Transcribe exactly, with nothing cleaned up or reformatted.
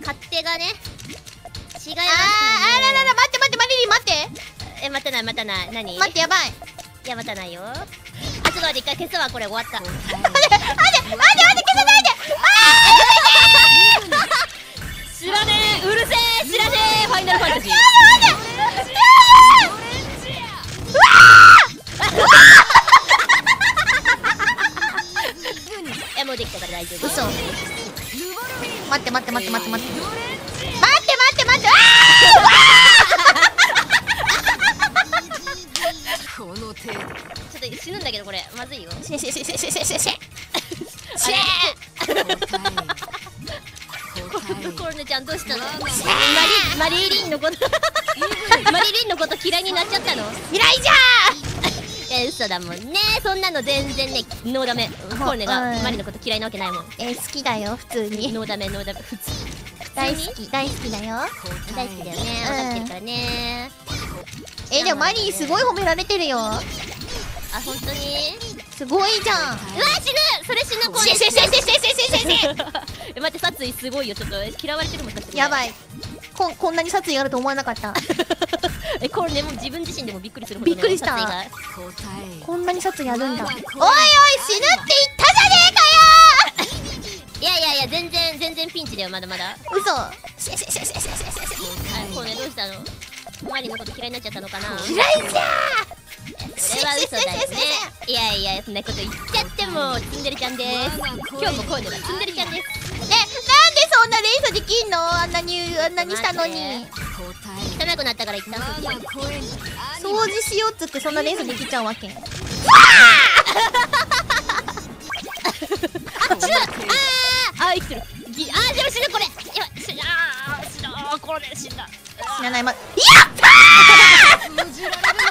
勝手がね違いますね。 あーあららら、待って待ってマリリン待って。 え、待たない待たない。何？ 待って、やばい。 いや待たないよ。あ、ちょっと待って一回消すわ。これ終わった。 待って待って待って待って消さないで。 知らねえ、うるせえ、知らねえ。ファイナルファンタジー。いやもうできたから大丈夫。 嘘。待って待って待って待って待って待って待って待って。 この程度。ちょっと死ぬんだけどこれまずいよ。 シェシェシェシェシェシェシェシェシェコルネちゃんどうしたの？マリマリリンのことマリリンのこと嫌いになっちゃったの？ 嫌いじゃー。え、嘘だもんね。そんなの全然ね、ノーダメ。コルネがマリのこと嫌いなわけないもん。 えー、好きだよ普通に。 ノーダメノーダメ普通。 大好き大好きだよ。 大好きだよね。分かってるからね。 えー、でもマリーすごい褒められてるよ。 あ、本当に？ すごいじゃん。うわ死ぬ。それ死ぬ。コルネ。 シェシェシェシェシェシェシェシェ。 え、待って、殺意すごいよ。ちょっと嫌われてるもん。 やばい。ここんなに殺意があると思わなかった。 え、これね、もう自分自身でもびっくりするほど、ね、 びっくりした。こんなに殺意あるんだ。おいおい、死ぬって言ったじゃねえかよ。 いやいやいや、全然全然ピンチだよ。まだまだ。 嘘。シェシェシェシェシェシェシェシェ。 これね、どうしたの？マリのこと嫌いになっちゃったのかな。 嫌いじゃー。それは嘘だよね。いやいや、そんなこと言っちゃってもツンデレちゃんです。今日もこういうのがツンデレちゃんです。 え、なんでそんな連鎖できんの？あんなにあんなにしたのに。 汚くなったから一旦掃除しようっつってそんな連鎖できちゃうわけ。わあ！ああ、生きてる。ぎ、あー、でも死ぬこれ。今死んだ。あー、死んだ。これ死んだ。 死なないま。やったー。